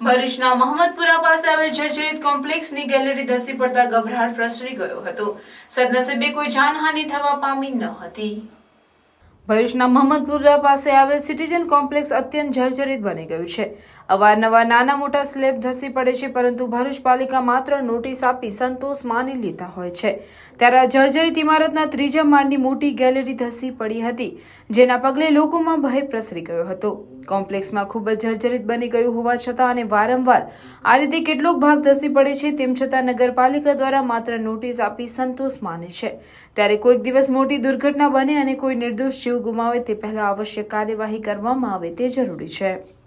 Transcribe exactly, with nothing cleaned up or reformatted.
ભરૂચના મહમદપુરા પાસે આવેલ જર્જરિત કોમ્પ્લેક્સની ગેલેરી ધસી પડતા ગભરાટ પ્રસરી ગયો હતો। સદનસીબે કોઈ જાનહાનિ થવા પામી ન હતી। ભરૂચના મહમદપુરા પાસે આવેલ સિટીઝન કોમ્પ્લેક્સ અત્યંત જર્જરિત બની ગયું છે। અવારનવાર નાના મોટા સ્લેબ ધસી પડે છે, પરંતુ ભરૂચ પાલિકા માત્ર નોટિસ આપી સંતોષ માની લેતા હોય છે। ત્યારે આ જર્જરિત ઇમારતના ત્રીજા માળની મોટી ગેલેરી ધસી પડી હતી, જેના પગલે લોકોમાં ભય પ્રસરી ગયો હતો। કોમ્પ્લેક્સમાં ખૂબ જ જર્જરિત બની ગયું હોવા છતાં અને વારંવાર આ રીતે કેટલોક ભાગ ધસી પડે છે, તેમ છતાં નગરપાલિકા દ્વારા માત્ર નોટિસ આપી સંતોષ માને છે। ત્યારે કોઈક દિવસ મોટી દુર્ઘટના બને અને કોઈ નિર્દોષ જીવ ગુમાવે તે પહેલા આવશ્યક કાર્યવાહી કરવામાં આવે તે જરૂરી છે।